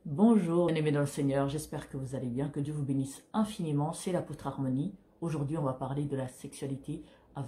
Bonjour, bien-aimés dans le Seigneur, j'espère que vous allez bien, que Dieu vous bénisse infiniment, c'est l'apôtre Harmonie. Aujourd'hui, on va parler de la sexualité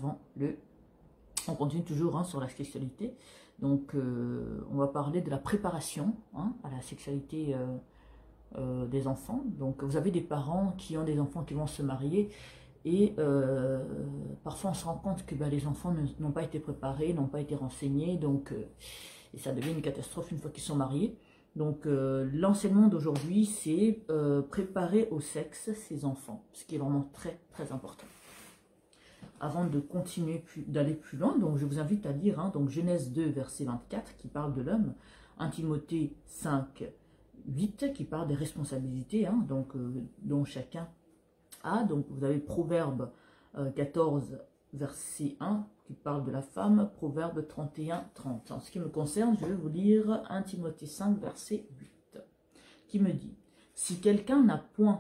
On continue toujours sur la sexualité, donc on va parler de la préparation à la sexualité des enfants. Donc vous avez des parents qui ont des enfants qui vont se marier et parfois on se rend compte que les enfants n'ont pas été préparés, n'ont pas été renseignés, donc et ça devient une catastrophe une fois qu'ils sont mariés. Donc l'enseignement d'aujourd'hui, c'est préparer au sexe ses enfants, ce qui est vraiment très très important. Avant de continuer, d'aller plus loin, donc je vous invite à lire donc Genèse 2, verset 24, qui parle de l'homme, 1 Timothée 5, 8, qui parle des responsabilités, dont chacun a. Donc vous avez Proverbe 14, verset 1, qui parle de la femme, Proverbe 31, 30. En ce qui me concerne, je vais vous lire 1 Timothée 5, verset 8, qui me dit, si quelqu'un n'a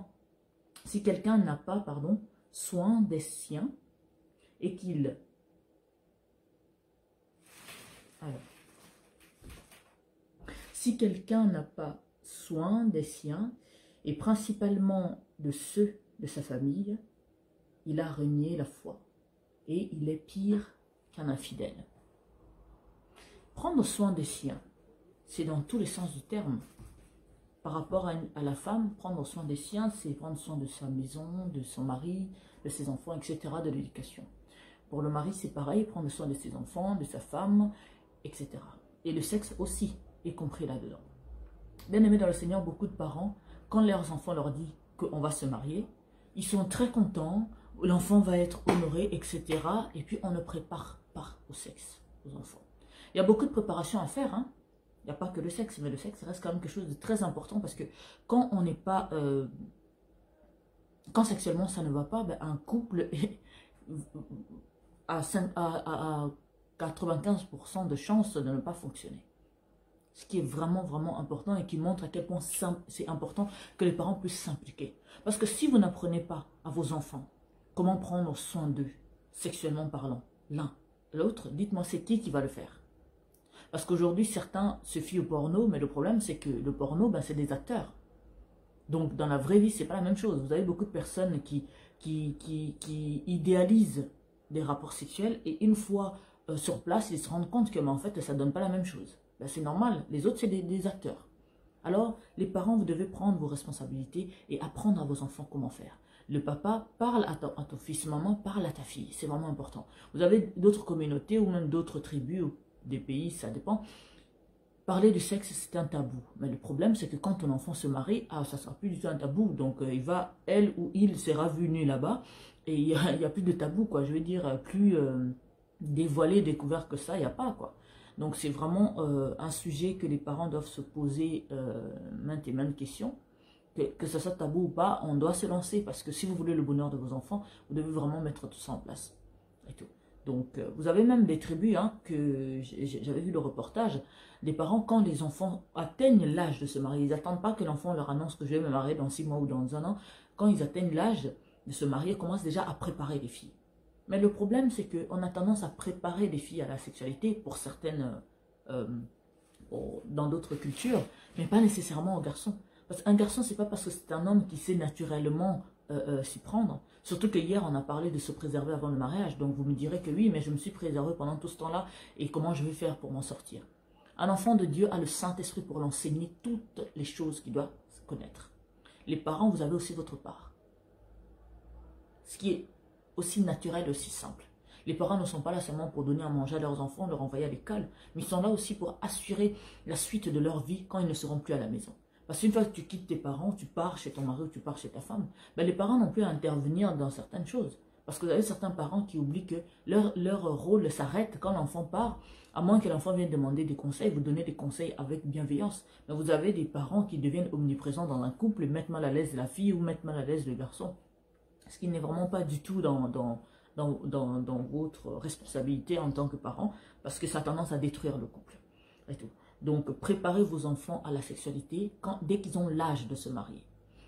pas soin des siens, et qu'il... Alors, si quelqu'un n'a pas soin des siens, et principalement de ceux de sa famille, il a renié la foi, et il est pire qu'un infidèle. Prendre soin des siens, c'est dans tous les sens du terme. Par rapport à la femme, prendre soin des siens, c'est prendre soin de sa maison, de son mari, de ses enfants, etc., de l'éducation. Pour le mari, c'est pareil, prendre soin de ses enfants, de sa femme, etc. Et le sexe aussi est compris là-dedans. Bien aimé dans le Seigneur, beaucoup de parents, quand leurs enfants leur disent qu'on va se marier, ils sont très contents, l'enfant va être honoré, etc. Et puis on ne prépare pas au sexe, aux enfants. Il y a beaucoup de préparation à faire, hein. Il n'y a pas que le sexe, mais le sexe reste quand même quelque chose de très important parce que quand on n'est pas... quand sexuellement ça ne va pas, un couple est à 95% de chances de ne pas fonctionner. Ce qui est vraiment, vraiment important et qui montre à quel point c'est important que les parents puissent s'impliquer. Parce que si vous n'apprenez pas à vos enfants comment prendre soin d'eux, sexuellement parlant, l'un, l'autre, dites-moi c'est qui va le faire? Parce qu'aujourd'hui, certains se fient au porno, mais le problème, c'est que le porno, c'est des acteurs. Donc, dans la vraie vie, c'est pas la même chose. Vous avez beaucoup de personnes qui idéalisent des rapports sexuels et une fois sur place, ils se rendent compte que, en fait, ça donne pas la même chose. C'est normal. Les autres, c'est des acteurs. Alors, les parents, vous devez prendre vos responsabilités et apprendre à vos enfants comment faire. Le papa parle à ton fils, maman parle à ta fille. C'est vraiment important. Vous avez d'autres communautés ou même d'autres tribus ou des pays, ça dépend. Parler du sexe, c'est un tabou. Mais le problème, c'est que quand ton enfant se marie, ça ne sera plus du tout un tabou. Donc, elle ou il sera venu là-bas. Et il y a plus de tabou, quoi. Je veux dire, plus dévoilé, découvert que ça, il n'y a pas, quoi. Donc, c'est vraiment un sujet que les parents doivent se poser maintes et maintes questions. Que ce soit tabou ou pas, on doit se lancer. Parce que si vous voulez le bonheur de vos enfants, vous devez vraiment mettre tout ça en place. Et tout. Donc, vous avez même des tribus, que j'avais vu le reportage, des parents, quand les enfants atteignent l'âge de se marier, ils n'attendent pas que l'enfant leur annonce que je vais me marier dans 6 mois ou dans 1 an. Quand ils atteignent l'âge de se marier, ils commencent déjà à préparer les filles. Mais le problème, c'est qu'on a tendance à préparer les filles à la sexualité pour certaines, dans d'autres cultures, mais pas nécessairement aux garçons. Parce qu'un garçon, c'est pas parce que c'est un homme qui sait naturellement s'y prendre. Surtout que hier, on a parlé de se préserver avant le mariage. Donc, vous me direz que oui, mais je me suis préservée pendant tout ce temps-là. Et comment je vais faire pour m'en sortir? Un enfant de Dieu a le Saint-Esprit pour l'enseigner toutes les choses qu'il doit connaître. Les parents, vous avez aussi votre part. Ce qui est aussi naturel et aussi simple. Les parents ne sont pas là seulement pour donner à manger à leurs enfants, leur envoyer à l'école. Mais ils sont là aussi pour assurer la suite de leur vie quand ils ne seront plus à la maison. Parce qu'une fois que tu quittes tes parents, tu pars chez ton mari ou tu pars chez ta femme, les parents n'ont plus à intervenir dans certaines choses. Parce que vous avez certains parents qui oublient que leur rôle s'arrête quand l'enfant part, à moins que l'enfant vienne demander des conseils, vous donnez des conseils avec bienveillance. Mais vous avez des parents qui deviennent omniprésents dans un couple et mettent mal à l'aise la fille ou mettent mal à l'aise le garçon. Ce qui n'est vraiment pas du tout dans votre responsabilité en tant que parent, parce que ça a tendance à détruire le couple. Et tout. Donc, préparez vos enfants à la sexualité dès qu'ils ont l'âge de se marier.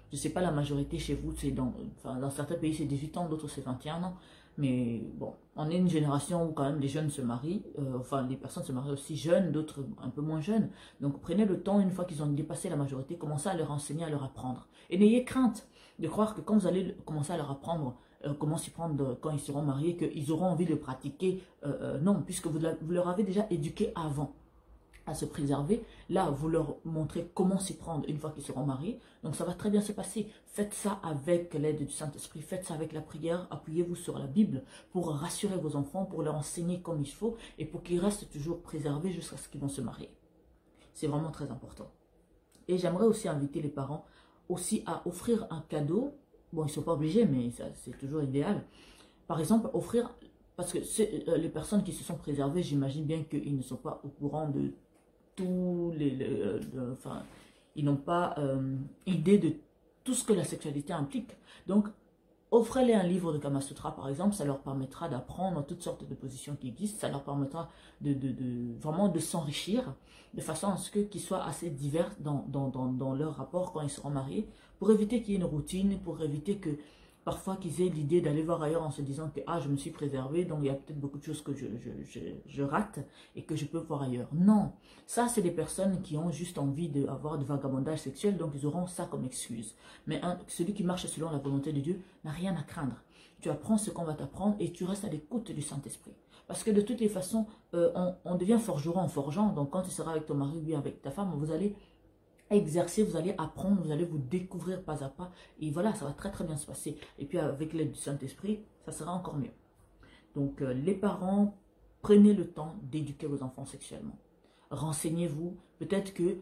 Je ne sais pas la majorité chez vous, c'est dans certains pays c'est 18 ans, d'autres c'est 21 ans. Mais bon, on est une génération où quand même les jeunes se marient, enfin les personnes se marient aussi jeunes, d'autres un peu moins jeunes. Donc prenez le temps, une fois qu'ils ont dépassé la majorité, commencez à leur enseigner, à leur apprendre. Et n'ayez crainte de croire que quand vous allez commencer à leur apprendre comment s'y prendre quand ils seront mariés, qu'ils auront envie de pratiquer. Non, puisque vous leur avez déjà éduqué avant à se préserver. Là, vous leur montrez comment s'y prendre une fois qu'ils seront mariés. Donc, ça va très bien se passer. Faites ça avec l'aide du Saint-Esprit. Faites ça avec la prière. Appuyez-vous sur la Bible pour rassurer vos enfants, pour leur enseigner comme il faut et pour qu'ils restent toujours préservés jusqu'à ce qu'ils vont se marier. C'est vraiment très important. Et j'aimerais aussi inviter les parents aussi à offrir un cadeau. Bon, ils ne sont pas obligés, mais c'est toujours idéal. Par exemple, offrir, parce que les personnes qui se sont préservées, j'imagine bien qu'ils ne sont pas au courant de tous enfin, ils n'ont pas idée de tout ce que la sexualité implique. Donc, offrez-les un livre de Kama Sutra, par exemple, ça leur permettra d'apprendre toutes sortes de positions qui existent, ça leur permettra vraiment de s'enrichir, de façon à ce qu'ils soient assez divers dans leur rapport quand ils seront mariés, pour éviter qu'il y ait une routine, pour éviter que parfois qu'ils aient l'idée d'aller voir ailleurs en se disant que je me suis préservé, donc il y a peut-être beaucoup de choses que je rate et que je peux voir ailleurs. Non, ça c'est des personnes qui ont juste envie d'avoir du vagabondage sexuel, donc ils auront ça comme excuse. Mais celui qui marche selon la volonté de Dieu n'a rien à craindre. Tu apprends ce qu'on va t'apprendre et tu restes à l'écoute du Saint-Esprit. Parce que de toutes les façons, on devient forgeron en forgeant, donc quand tu seras avec ton mari ou bien avec ta femme, vous allez exercer, vous allez apprendre, vous allez vous découvrir pas à pas et voilà, ça va très très bien se passer. Et puis avec l'aide du Saint-Esprit, ça sera encore mieux. Donc les parents, prenez le temps d'éduquer vos enfants sexuellement. Renseignez-vous, peut-être que,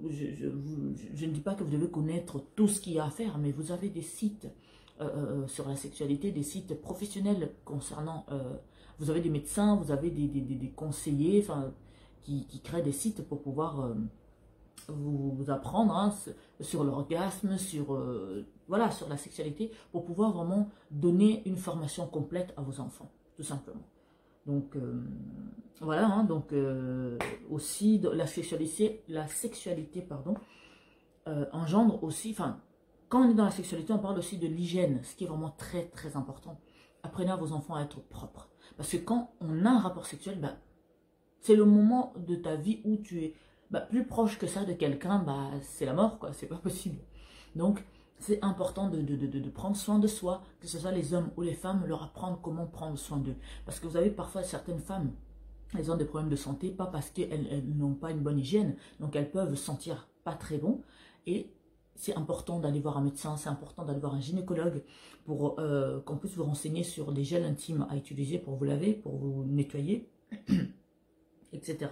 je ne dis pas que vous devez connaître tout ce qu'il y a à faire, mais vous avez des sites sur la sexualité, des sites professionnels concernant, vous avez des médecins, vous avez des conseillers enfin, qui créent des sites pour pouvoir vous apprendre sur l'orgasme, voilà, sur la sexualité, pour pouvoir vraiment donner une formation complète à vos enfants, tout simplement. Donc, voilà, donc aussi, la sexualité pardon, engendre aussi, enfin, quand on est dans la sexualité, on parle aussi de l'hygiène, ce qui est vraiment très, très important. Apprenez à vos enfants à être propres. Parce que quand on a un rapport sexuel, c'est le moment de ta vie où tu es plus proche que ça de quelqu'un, c'est la mort, quoi, c'est pas possible. Donc, c'est important de prendre soin de soi, que ce soit les hommes ou les femmes, leur apprendre comment prendre soin d'eux. Parce que vous avez parfois certaines femmes, elles ont des problèmes de santé, pas parce qu'elles n'ont pas une bonne hygiène, donc elles peuvent sentir pas très bon, et c'est important d'aller voir un médecin, c'est important d'aller voir un gynécologue pour qu'on puisse vous renseigner sur les gels intimes à utiliser pour vous laver, pour vous nettoyer, etc.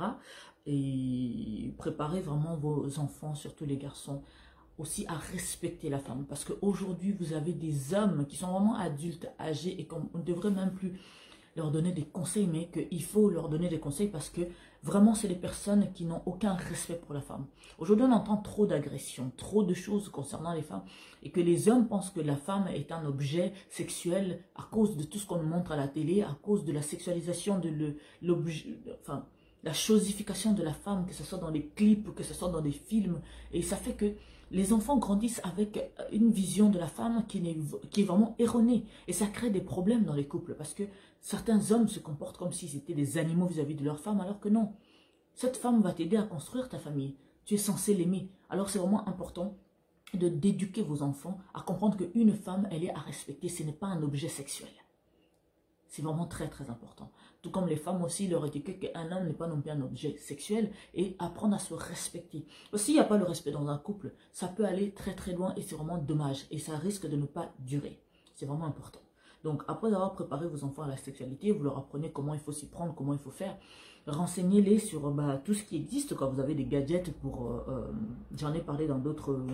Et préparez vraiment vos enfants, surtout les garçons, aussi à respecter la femme. Parce qu'aujourd'hui, vous avez des hommes qui sont vraiment adultes, âgés, et qu'on ne devrait même plus leur donner des conseils, mais qu'il faut leur donner des conseils parce que vraiment, c'est des personnes qui n'ont aucun respect pour la femme. Aujourd'hui, on entend trop d'agressions, trop de choses concernant les femmes, et que les hommes pensent que la femme est un objet sexuel à cause de tout ce qu'on nous montre à la télé, à cause de la sexualisation de l'objet, enfin, la chosification de la femme, que ce soit dans les clips, que ce soit dans des films. Et ça fait que les enfants grandissent avec une vision de la femme qui est vraiment erronée. Et ça crée des problèmes dans les couples. Parce que certains hommes se comportent comme s'ils étaient des animaux vis-à-vis de leur femme, alors que non. Cette femme va t'aider à construire ta famille. Tu es censé l'aimer. Alors c'est vraiment important d'éduquer vos enfants à comprendre qu'une femme, elle est à respecter. Ce n'est pas un objet sexuel. C'est vraiment très très important. Tout comme les femmes aussi, leur éduquer qu'un homme n'est pas non plus un objet sexuel et apprendre à se respecter. S'il n'y a pas le respect dans un couple, ça peut aller très très loin et c'est vraiment dommage. Et ça risque de ne pas durer. C'est vraiment important. Donc après avoir préparé vos enfants à la sexualité, vous leur apprenez comment il faut s'y prendre, comment il faut faire. Renseignez-les sur tout ce qui existe. Quand vous avez des gadgets pour... J'en ai parlé dans d'autres...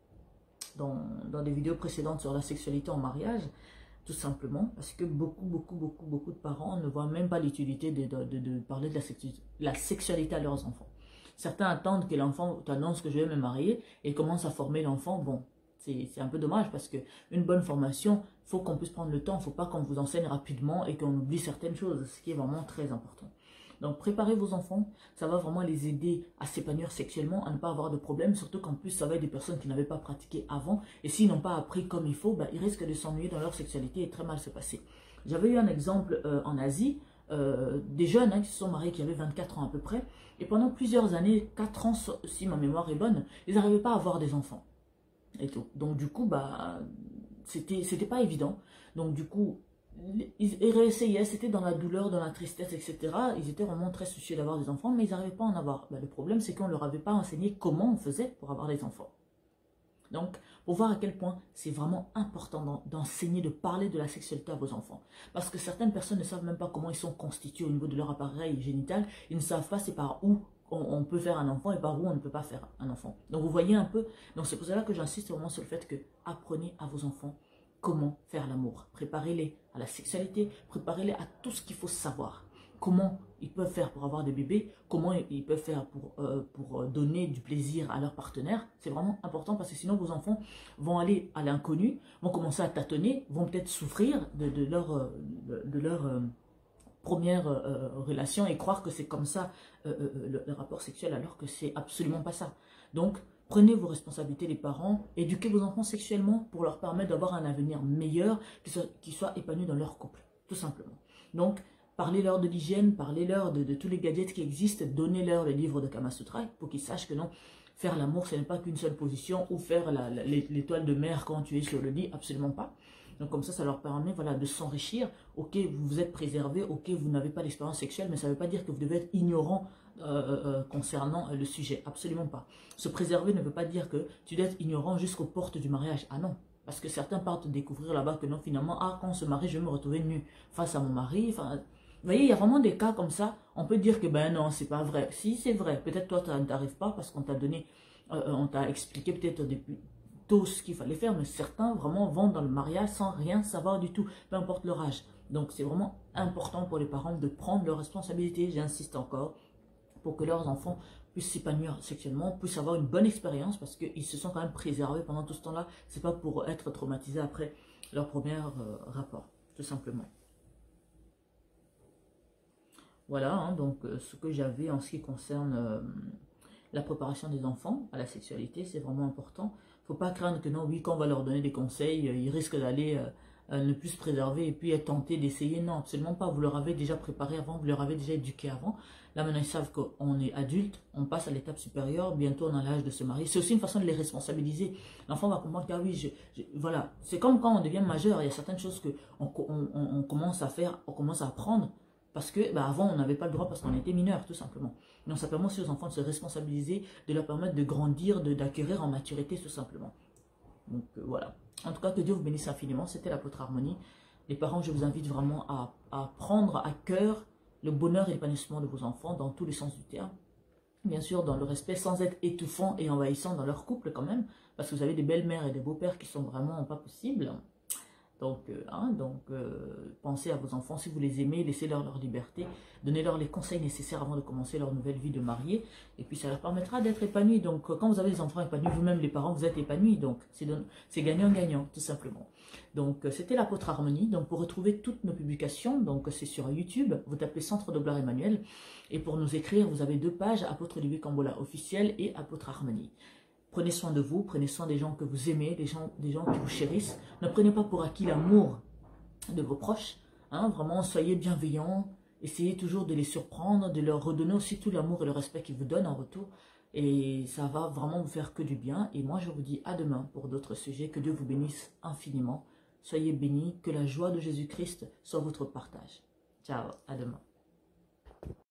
dans des vidéos précédentes sur la sexualité en mariage. Tout simplement parce que beaucoup de parents ne voient même pas l'utilité de parler de la sexualité à leurs enfants. Certains attendent que l'enfant t'annonce que je vais me marier et commence à former l'enfant. Bon, c'est un peu dommage parce qu'une bonne formation, il faut qu'on puisse prendre le temps. Il ne faut pas qu'on vous enseigne rapidement et qu'on oublie certaines choses, ce qui est vraiment très important. Donc, préparez vos enfants, ça va vraiment les aider à s'épanouir sexuellement, à ne pas avoir de problème, surtout qu'en plus, ça va être des personnes qui n'avaient pas pratiqué avant. Et s'ils n'ont pas appris comme il faut, ils risquent de s'ennuyer dans leur sexualité et très mal se passer. J'avais eu un exemple en Asie, des jeunes qui se sont mariés, qui avaient 24 ans à peu près, et pendant plusieurs années, 4 ans si ma mémoire est bonne, ils n'arrivaient pas à avoir des enfants. Et tout. Donc du coup, c'était pas évident. Donc du coup, ils réessayaient, c'était dans la douleur, dans la tristesse, etc. Ils étaient vraiment très soucieux d'avoir des enfants, mais ils n'arrivaient pas à en avoir. Le problème, c'est qu'on ne leur avait pas enseigné comment on faisait pour avoir des enfants. Donc, pour voir à quel point c'est vraiment important d'enseigner, de parler de la sexualité à vos enfants. Parce que certaines personnes ne savent même pas comment ils sont constitués au niveau de leur appareil génital. Ils ne savent pas c'est par où on peut faire un enfant et par où on ne peut pas faire un enfant. Donc, vous voyez un peu. Donc, c'est pour cela que j'insiste vraiment sur le fait que apprenez à vos enfants comment faire l'amour. Préparez-les à la sexualité, préparez-les à tout ce qu'il faut savoir. Comment ils peuvent faire pour avoir des bébés, comment ils peuvent faire pour donner du plaisir à leur partenaire. C'est vraiment important parce que sinon vos enfants vont aller à l'inconnu, vont commencer à tâtonner, vont peut-être souffrir de leur première relation et croire que c'est comme ça le rapport sexuel alors que c'est absolument pas ça. Donc, prenez vos responsabilités les parents, éduquez vos enfants sexuellement pour leur permettre d'avoir un avenir meilleur, qu'ils soient épanouis dans leur couple, tout simplement. Donc, parlez-leur de l'hygiène, parlez-leur de tous les gadgets qui existent, donnez-leur le livre de Kama Sutra pour qu'ils sachent que non, faire l'amour, ce n'est pas qu'une seule position, ou faire l'étoile de mer quand tu es sur le lit, absolument pas. Donc comme ça leur permet de s'enrichir. Ok, vous êtes préservé, ok, vous n'avez pas d'expérience sexuelle, mais ça ne veut pas dire que vous devez être ignorant concernant le sujet, absolument pas. Se préserver ne veut pas dire que tu dois être ignorant jusqu'aux portes du mariage, ah non. Parce que certains partent découvrir là-bas que non, finalement, quand on se marie, je vais me retrouver nu face à mon mari, enfin... Vous voyez, il y a vraiment des cas comme ça. On peut dire que non, c'est pas vrai. Si, c'est vrai. Peut-être toi, tu n'arrives pas parce qu'on t'a donné, on t'a expliqué peut-être depuis tôt ce qu'il fallait faire. Mais certains vraiment vont dans le mariage sans rien savoir du tout, peu importe leur âge. Donc, c'est vraiment important pour les parents de prendre leurs responsabilités, j'insiste encore, pour que leurs enfants puissent s'épanouir sexuellement, puissent avoir une bonne expérience parce qu'ils se sont quand même préservés pendant tout ce temps-là. C'est pas pour être traumatisés après leur premier rapport, tout simplement. Voilà, donc ce que j'avais en ce qui concerne la préparation des enfants à la sexualité, c'est vraiment important. Il ne faut pas craindre que non, oui, quand on va leur donner des conseils, ils risquent d'aller ne plus se préserver et puis être tentés d'essayer. Non, absolument pas. Vous leur avez déjà préparé avant, vous leur avez déjà éduqué avant. Là, maintenant, ils savent qu'on est adulte, on passe à l'étape supérieure, bientôt on a l'âge de se marier. C'est aussi une façon de les responsabiliser. L'enfant va comprendre que, ah oui, voilà. C'est comme quand on devient majeur, il y a certaines choses qu'on commence à faire, on commence à apprendre. Parce que avant, on n'avait pas le droit parce qu'on était mineur, tout simplement. Donc, ça permet aussi aux enfants de se responsabiliser, de leur permettre de grandir, d'acquérir en maturité, tout simplement. Donc, voilà. En tout cas, que Dieu vous bénisse infiniment. C'était l'apôtre Harmonie. Les parents, je vous invite vraiment à prendre à cœur le bonheur et l'épanouissement de vos enfants dans tous les sens du terme. Bien sûr, dans le respect, sans être étouffant et envahissant dans leur couple quand même. Parce que vous avez des belles-mères et des beaux-pères qui sont vraiment pas possibles. Donc, pensez à vos enfants, si vous les aimez, laissez-leur leur liberté, donnez-leur les conseils nécessaires avant de commencer leur nouvelle vie de mariée, et puis ça leur permettra d'être épanouis. Donc, quand vous avez des enfants épanouis, vous-même les parents, vous êtes épanouis, donc c'est gagnant-gagnant, tout simplement. Donc, c'était l'apôtre Harmonie. Donc, pour retrouver toutes nos publications, donc c'est sur YouTube, vous tapez Centre de Gloire Emmanuel, et pour nous écrire, vous avez 2 pages, Apôtre Olivier Kambola officiel et Apôtre Harmonie. Prenez soin de vous, prenez soin des gens que vous aimez, des gens qui vous chérissent. Ne prenez pas pour acquis l'amour de vos proches. Vraiment, soyez bienveillants. Essayez toujours de les surprendre, de leur redonner aussi tout l'amour et le respect qu'ils vous donnent en retour. Et ça va vraiment vous faire que du bien. Et moi, je vous dis à demain pour d'autres sujets. Que Dieu vous bénisse infiniment. Soyez bénis. Que la joie de Jésus-Christ soit votre partage. Ciao, à demain.